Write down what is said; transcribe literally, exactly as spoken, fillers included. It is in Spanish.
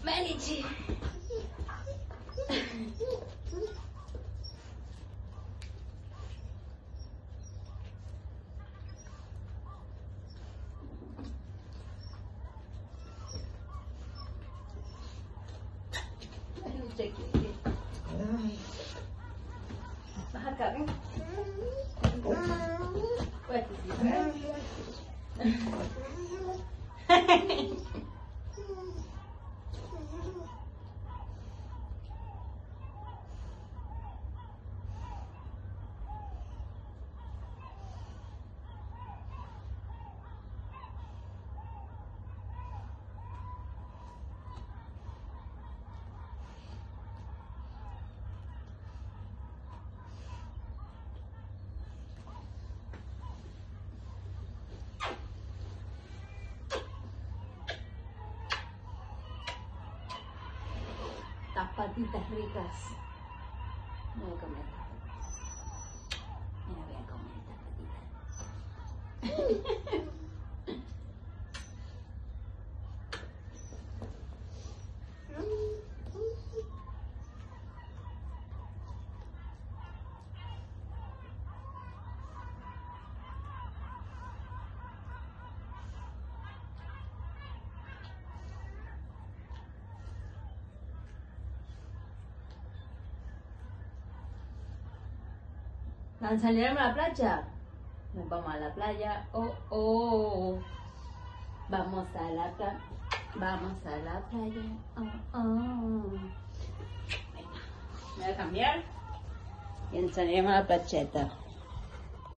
Melichi. Baja acá, ven. Las patitas ricas. Voy a comer estas patitas. Mira, voy a comer estas patitas. ¿Van a salir a la playa? Nos vamos a la playa. Oh, oh. Vamos a la playa. Vamos a la playa. Oh, oh. Venga. Me voy a cambiar y salimos a la placheta.